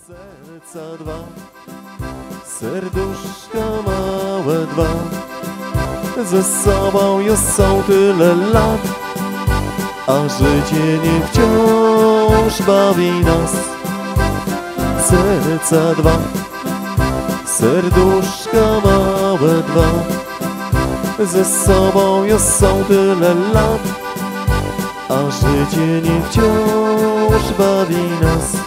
Serca dwa, serduszka małe dwa, ze sobą już są tyle lat, a życie nie wciąż bawi nas. Serca dwa, serduszka małe dwa, ze sobą już są tyle lat, a życie nie wciąż bawi nas.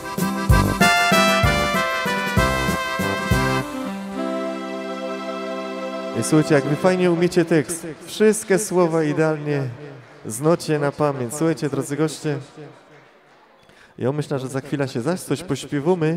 I słuchajcie, jak wy fajnie umiecie tekst, wszystkie słowa idealnie znacie na pamięć. Słuchajcie, drodzy goście, ja myślę, że za chwilę się zaś coś pośpiewamy.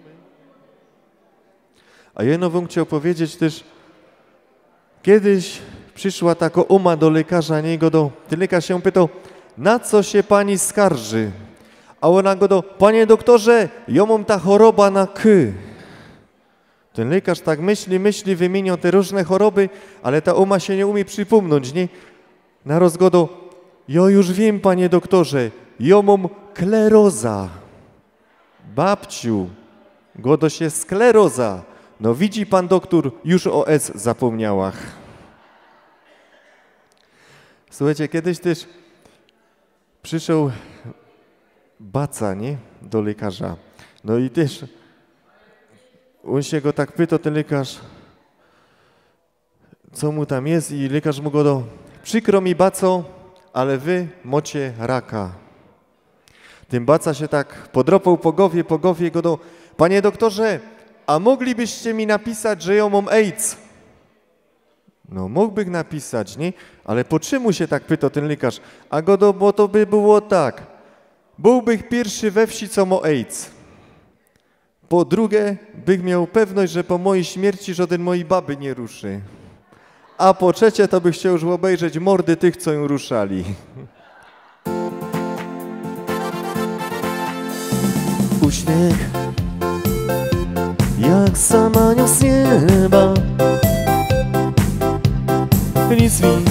A jedno bym chciał powiedzieć też, kiedyś przyszła taka uma do lekarza, ten lekarz się pytał, na co się pani skarży? A ona go do, panie doktorze, ja mam ta choroba na K. Ten lekarz tak myśli, wymieniał te różne choroby, ale ta uma się nie umie przypomnieć, nie? Na rozgodo, ja już wiem, panie doktorze, ja mam skleroza. Babciu, godo się skleroza. No widzi pan doktor, już o S zapomniałach. Słuchajcie, kiedyś też przyszedł baca, nie? Do lekarza. No i też on się go tak pyta, ten lekarz, co mu tam jest, i lekarz mu go do, przykro mi baco, ale wy macie raka. Tym baca się tak podropał po głowie go do, panie doktorze, a moglibyście mi napisać, że ja mam AIDS? No mógłbym napisać, nie? Ale po czemu się tak pyta ten lekarz? A go do, bo to by było tak, byłbym pierwszy we wsi, co ma AIDS. Po drugie, bych miał pewność, że po mojej śmierci żaden mojej baby nie ruszy. A po trzecie, to bych chciał już obejrzeć mordy tych, co ją ruszali. Uśmiech, jak sama anioł z nieba, nic mi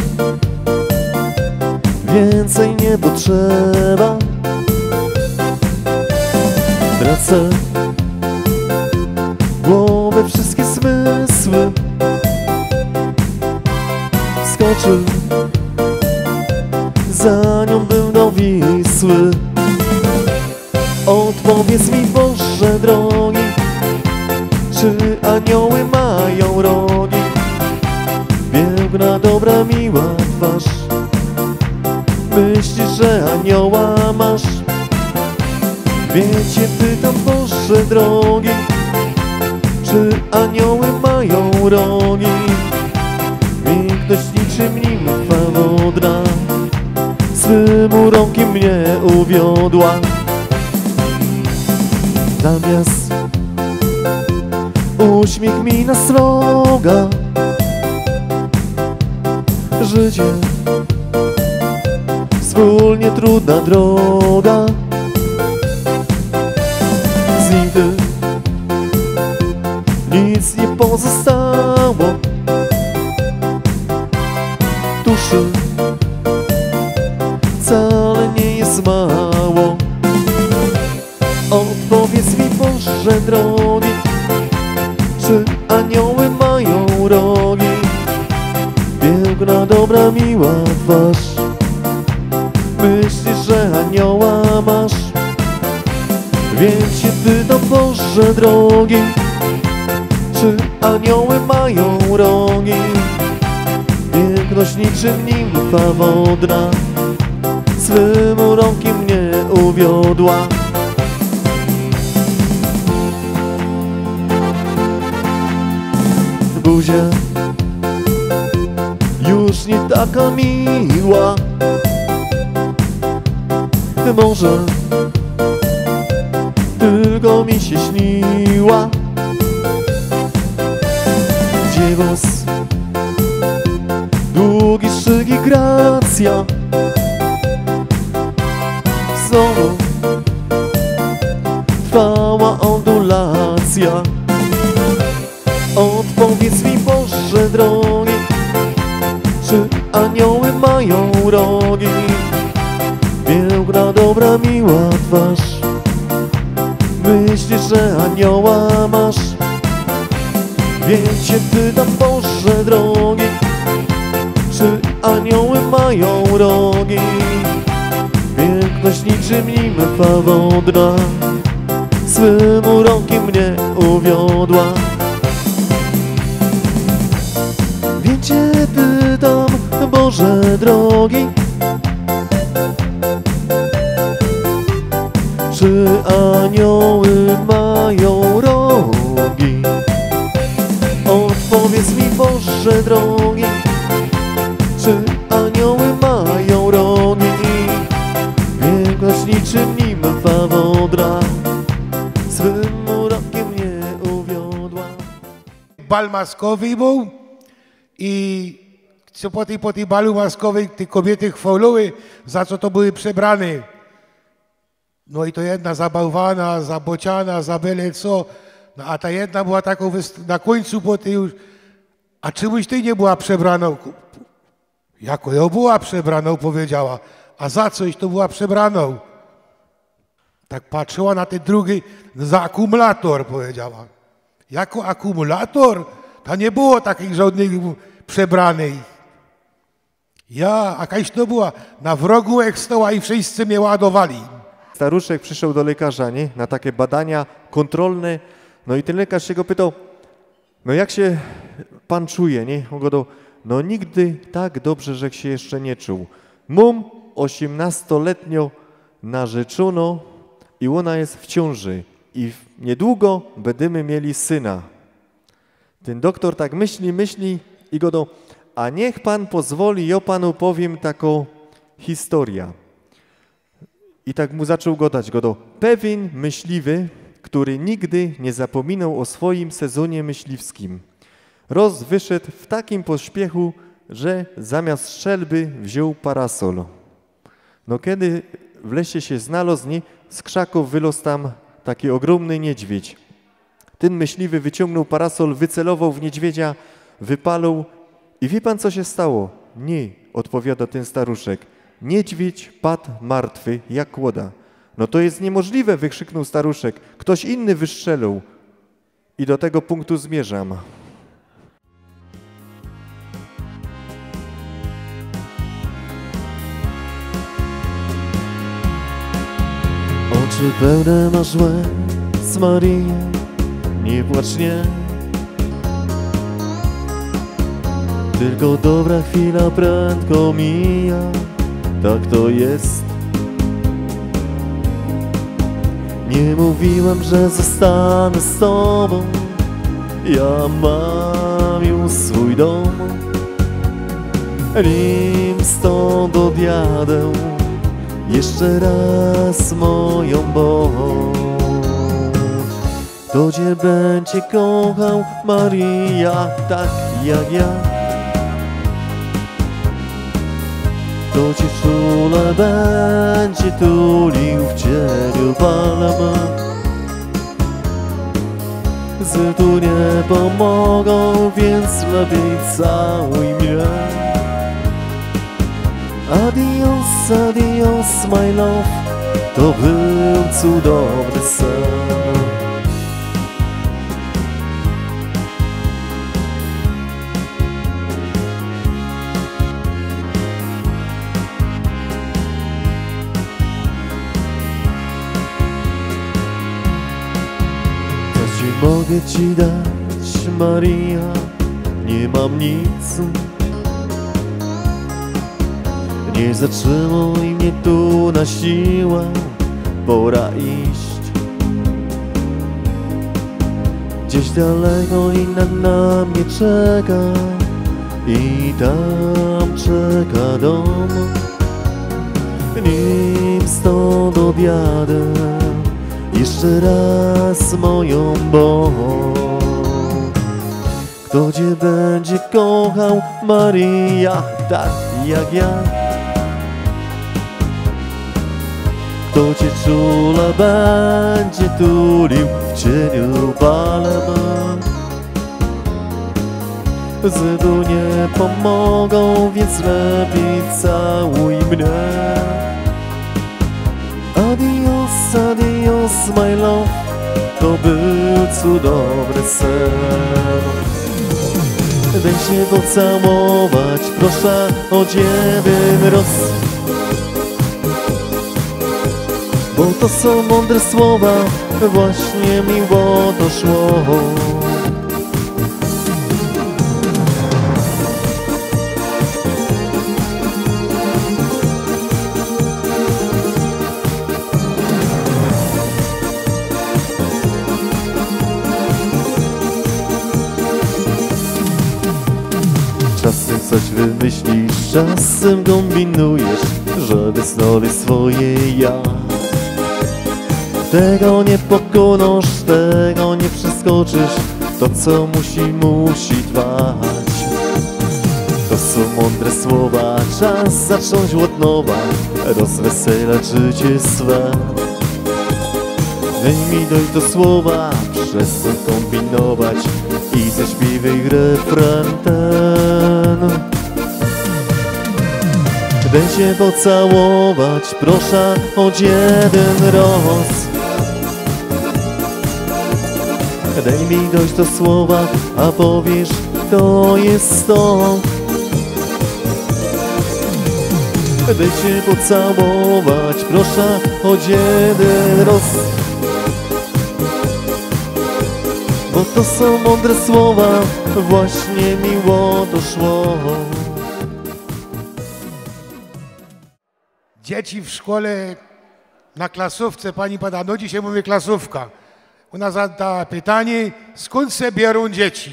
więcej nie potrzeba. Tracę głowę, wszystkie zmysły, skoczył za nią był do Wisły. Odpowiedz mi, Boże drogi, czy anioły mają rogi? Piękna, dobra, miła twarz, myślisz, że anioła masz? Wiecie, pytam, Boże drogi, czy anioły mają rogi? Piękność niczym nimfa wodna swym urokiem mnie uwiodła. Zamiast uśmiech mi nasroga, życie wspólnie trudna droga. Z nigdy nic nie pozostało, duszy wcale nie jest mało. Odpowiedz mi, Boże drogi, czy anioły mają rogi? Piękna, dobra, miła twarz, myślisz, że anioła masz? Więc się pytam, Boże drogi, czy anioły mają rogi? Piękność niczym nimfa wodna swym urokiem mnie uwiodła. Buzia już nie taka miła, może tylko mi się śniła. Gdzie włos, długi szyk i gracja, znowu trwała ondulacja. Odpowiedz mi, Boże drogi, czy anioły mają rogi? Piękna, dobra, miła twarz, myślisz, wiecie, że anioła masz. Więc się pytam, Boże drogi, czy anioły mają rogi? Piękność niczym nimfa wodna swym urokiem mnie uwiodła. Więc się pytam, Boże drogi, czy anioły mają rogi? Odpowiedz mi, Boże drogi, czy anioły mają rogi? Piękność niczym nimfa wodna swym urokiem mnie uwiodła. Bal maskowy był i co po tej balu maskowej te kobiety chwaliły, za co to były przebrane. No i to jedna zabałwana, zabociana, za byle co. No a ta jedna była taką na końcu po tej już. A czemuś ty nie była przebraną? Jako ja była przebraną, powiedziała. A za coś to była przebraną? Tak patrzyła na ten drugi, za akumulator, powiedziała. Jako akumulator? To nie było takich żadnych przebranej. Ja, jakaś to była, na wrogu jak stoła i wszyscy mnie ładowali. Staruszek przyszedł do lekarza, nie? Na takie badania kontrolne. No i ten lekarz się go pytał, no jak się pan czuje, nie? On go no nigdy tak dobrze, że się jeszcze nie czuł. Mam 18-letnią narzeczoną i ona jest w ciąży i niedługo będziemy mieli syna. Ten doktor tak myśli i go a niech pan pozwoli, ja panu powiem taką historię. I tak mu zaczął gadać, pewien myśliwy, który nigdy nie zapominał o swoim sezonie myśliwskim. Roz wyszedł w takim pośpiechu, że zamiast strzelby wziął parasol. No kiedy w lesie się znalazł, z krzaków wylazł tam taki ogromny niedźwiedź. Ten myśliwy wyciągnął parasol, wycelował w niedźwiedzia, wypalał i wie pan, co się stało? Nie, odpowiada ten staruszek. Niedźwiedź padł martwy jak kłoda. No to jest niemożliwe, wykrzyknął staruszek. Ktoś inny wystrzelał. I do tego punktu zmierzam. Oczy pełne masz łez, Maryjo, nie płacz, nie. Tylko dobra chwila prędko mija, tak to jest. Nie mówiłem, że zostanę z tobą, ja mam już swój dom. Nim stąd odjadę, jeszcze raz moją bądź. To cię będzie kochał, Maryja, tak jak ja. To cię czule będzie tulił w cieniu palma. Z tu nie pomogą, więc lepiej całuj mnie. Adios, adios, my love, to był cudowny sen. Mogę ci dać, Maryja, nie mam nic. Nie zatrzymuj mnie tu na siłę, pora iść. Gdzieś daleko inna na mnie czeka i tam czeka dom. Nim stąd odjadę, jeszcze raz moją bądź. Kto cię będzie kochał, Maryja, tak jak ja? Kto cię czule będzie tulił w cieniu palma? Zdu nie pomogą, więc lepiej całuj mnie. Adios, adios, my love, to był cudowny sen. Daj się pocałować, proszę choć jeden raz, bo to są mądre słowa, właśnie miło to szło. Czasem coś wymyślisz, czasem kombinujesz, żeby znaleźć swoje ja. Tego nie pokonasz, tego nie przeskoczysz, to co musi trwać. To są mądre słowa, czas zacząć od nowa, rozweselać życie swe. Daj mi dojść do słowa, przestań kombinować i zaśpiewaj refren ten. Daj się pocałować, proszę choć jeden raz. Daj mi dojść do słowa, a powiesz, to jest to. Daj się pocałować, proszę choć jeden raz, bo to są mądre słowa, właśnie miło to szło. Dzieci w szkole na klasówce, pani pada, no dzisiaj mówię klasówka. Ona zadała pytanie, skąd se biorą dzieci?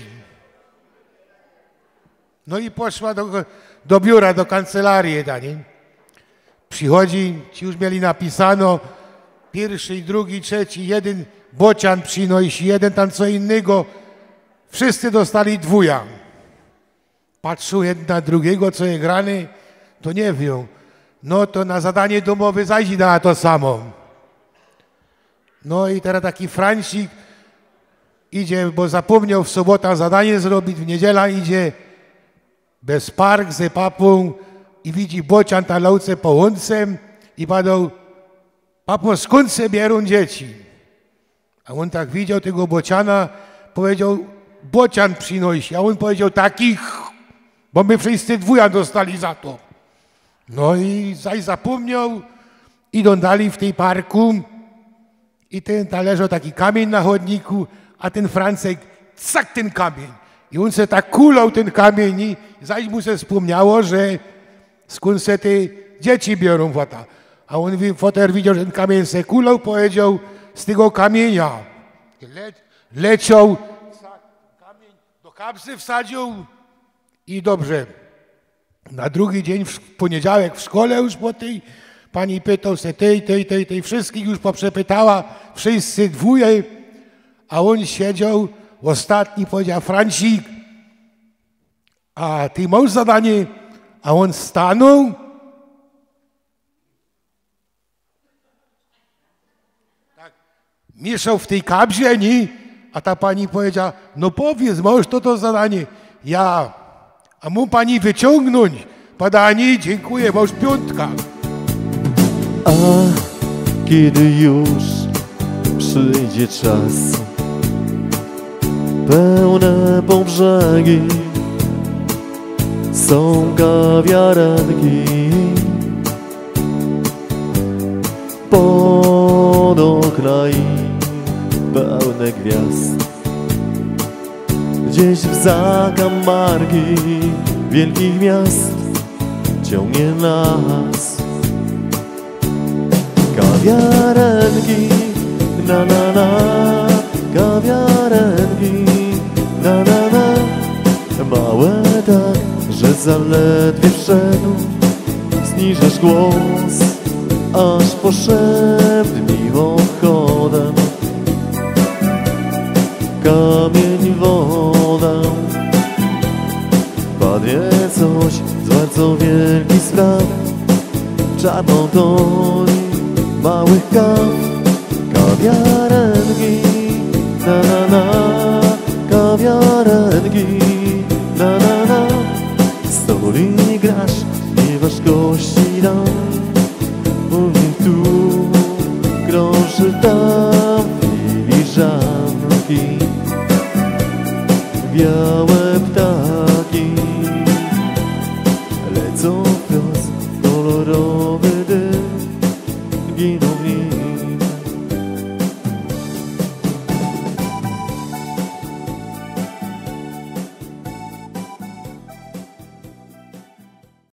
No i poszła do biura, do kancelarii, nie? Przychodzi, ci już mieli napisano, pierwszy, drugi, trzeci, jeden bocian przynosi, jeden tam co innego. Wszyscy dostali dwuja. Patrzą jeden na drugiego, co je grany, to nie wiem. No to na zadanie domowe zajdzie na to samo. No i teraz taki Francik idzie, bo zapomniał w sobotę zadanie zrobić, w niedziela idzie bez park, ze papą i widzi bocian na lauce po łące i padał, papo, skąd se bierą dzieci? A on tak widział tego bociana, powiedział, bocian przynosi, a on powiedział, takich, bo my wszyscy dwuja dostali za to. No i zaś zapomniał, idą dalej w tej parku i tam leżał taki kamień na chodniku, a ten Francek, cak ten kamień. I on se tak kulał ten kamień i zaś mu się wspomniało, że skąd se te dzieci biorą wota. A on foter widział, że ten kamień se kulał, powiedział, z tego kamienia leciał, kamień do kapsy wsadził i dobrze. Na drugi dzień, w poniedziałek w szkole już po tej, pani pytał se tej, wszystkich już poprzepytała, wszyscy dwóje, a on siedział, ostatni powiedział, Francik, a ty masz zadanie, a on stanął, tak, mieszał w tej kabzie, nie? A ta pani powiedziała, no powiedz, masz to zadanie, ja, a mu pani wyciągnąć, padanie, dziękuję, masz piątka. A kiedy już przyjdzie czas, pełne po brzegi są kawiarenki, pod okna i pełne gwiazd. Gdzieś w zakamarki wielkich miast ciągnie nas kawiarenki, na na na, kawiarenki, na na na. Małe tak, że zaledwie wszedł, zniżasz głos, aż poszept mimochodem. Kamień, woda, padnie coś z bardzo wielkich spraw, czarną toń małych kaw, kawiarenki, na na na, kawiarenki, na na na. Stoli grasz, nie masz gości dam, powiem tu, groszy tam filiżan. ptaszki, białe ptaszki.